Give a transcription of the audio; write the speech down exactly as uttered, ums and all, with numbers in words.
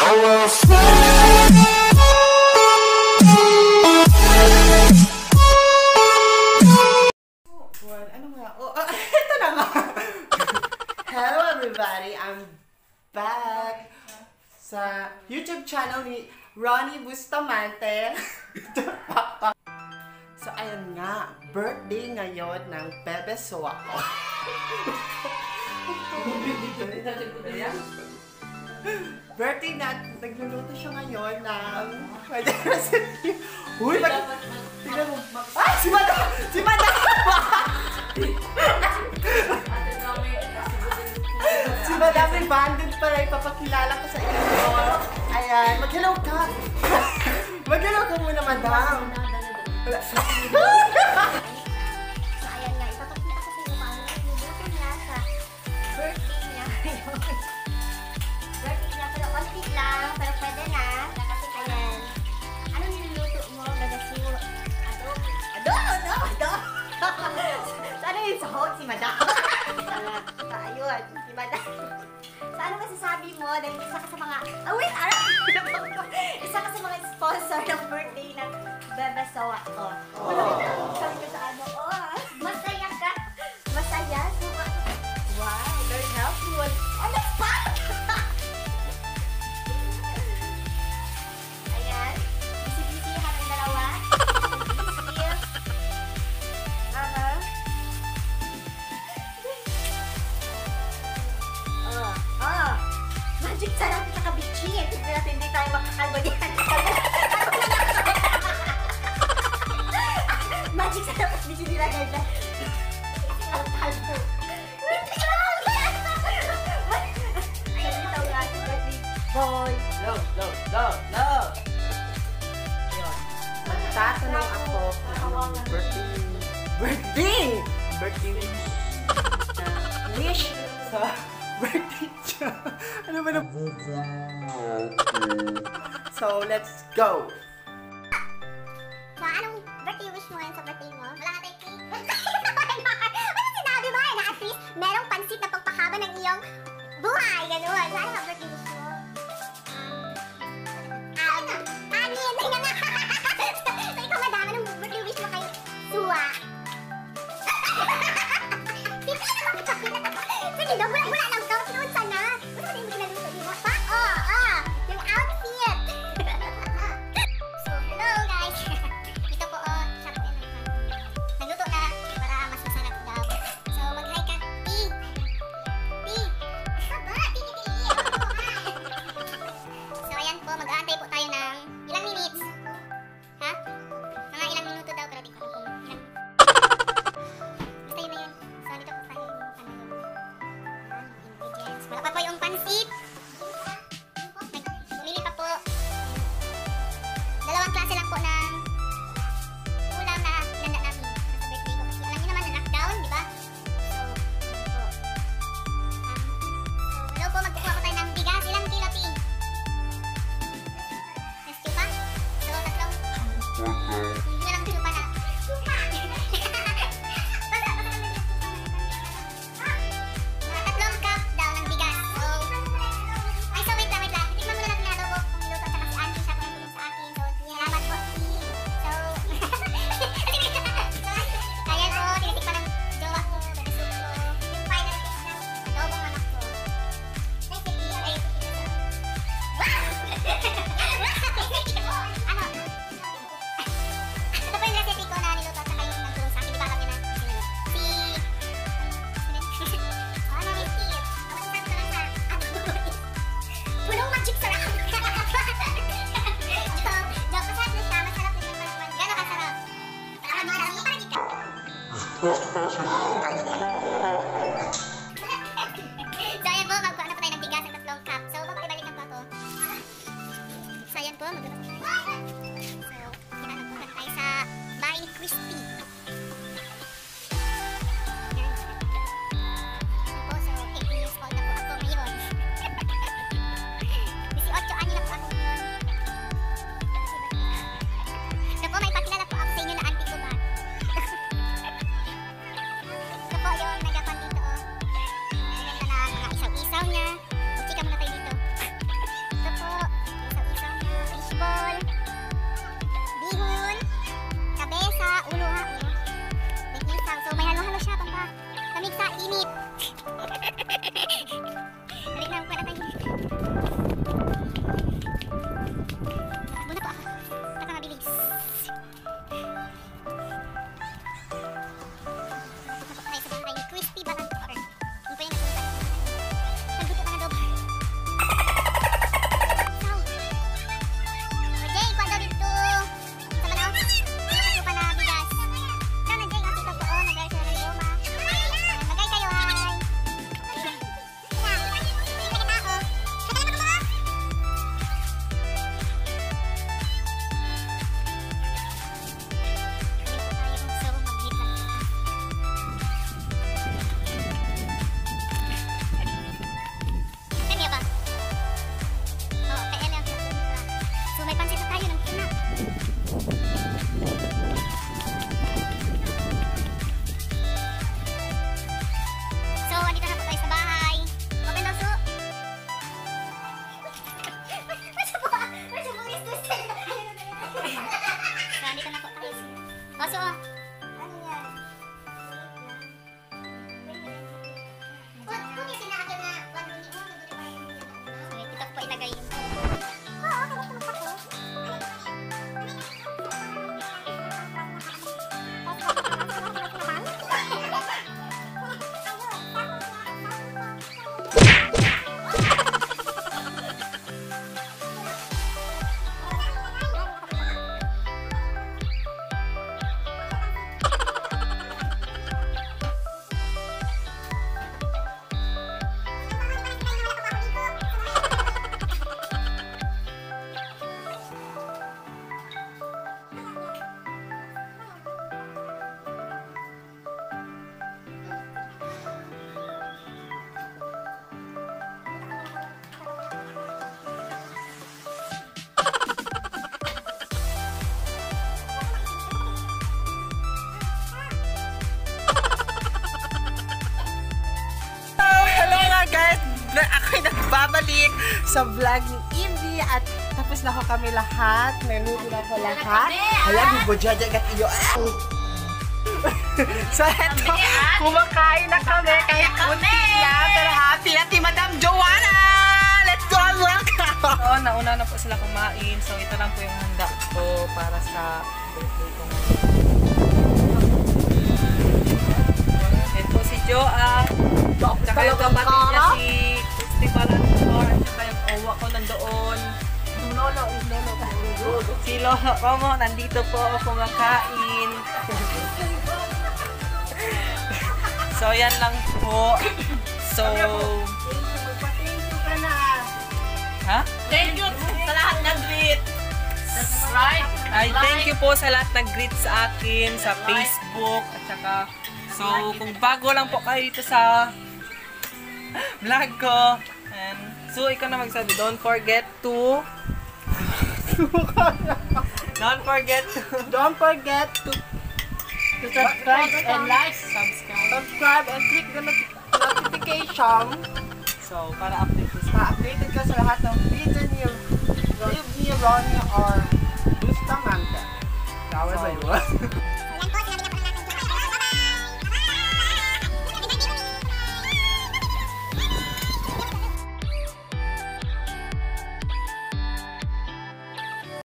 Ano nga? Oh, uh, ito na nga. Hello everybody, I'm back sa YouTube channel ni Ronnie Bustamante. So ayun nga, birthday ngayon ng Bebe Soa ko. Birthday na, nagluluto siya ngayon ng Uy, pag... Tignan mo. Ay, si Madam! Si Madam! Si Madam Rebanded pala, ipapakilala ko sa inyo. Ayan, mag-hello ka. Mag-hello ka muna, Madam. So, ayan nga, ipapakita ko sa inyo paano nagluto niya sa birthday niya. Birthday niya, pero konti lang, pero pwede na. Kasi ayan, ano niluluto mo? Gagasu, adobo, adobo, adobo, adobo. So, ano yung sahog? Si Madam. So, ayun, si Madam. So, ano masasabi mo? Dahil isa ka sa mga, ah, wait, aram! Isa ka sa mga sponsor ng birthday ng Bebe Soa ko. Sabi ko sa ano, oh, masaya ka? Masaya? Wow, very helpful. On the spot! Ayan, bisi-bisihan ang dalawa. Bisi-bisi. Aha. Oh, oh. Magic sarap sa kabitchin. Tignan natin, hindi tayo makakalbo diyan. Magic sarap at bitchin nila guys. Kalbo. Boy. Low, low, low, low. Yun. Magtatanong ako kung anong birthday, birthday, birthday uh, wish sa birthday siya. Ano ba na? So, let's go. So, anong birthday wish mo ngayon sa birthday mo? Wala ka tayo cake? Ano sinabi mo? Na at least merong pansit na pagpakaba ng iyong buhay. Ganun. So, ano ang birthday wish mo? Um, kanin. Tingnan na. So, ikaw madama, anong birthday wish mo kay Suwa? Sige, daw, bula-bula lang daw. Sinuod sana. Ano ba yung ginaluto niyo? Pa? Oh, oh. Yung outfit. So, hello guys. Ito po, oh, shop din na nagluto na para mas masarap daw. So, mag-hi ka. Ti! Ti! Aba, ti, ti, ti. ilagay yung... Ako'y nagbabalik sa vlog ni Ivy at tapos na ako kami lahat. Naluto na ako lahat. Ayan, bubudyaja gat iyo. So, eto, kumakain na kami kahit kunti lang. Pero happy na si Madam Joanna! Let's go and welcome! So, nauna na po sila kumain. So, ito lang po yung handa ko para sa birthday ko. Ito po si Joa. Tsaka yung kapatid niya si Festival at Flor. Tsaka yung owa ko nandoon. Lolo, lolo, Si Lolo ko mo, nandito po ako kumakain. So, yan lang po. So, ha? Thank you sa lahat nag-greet. Right? Ay, thank you po sa lahat nag-greet sa akin sa Facebook at saka so kung bago lang po kayo dito sa vlog ko and so ikaw na magsabi, don't forget to don't forget to don't forget to to subscribe and like, subscribe subscribe and click the not notification. So, para update ko sa Pa-updated ka sa lahat ng video ni Live ni Ronnie or Bustamante. Tawag ba yun?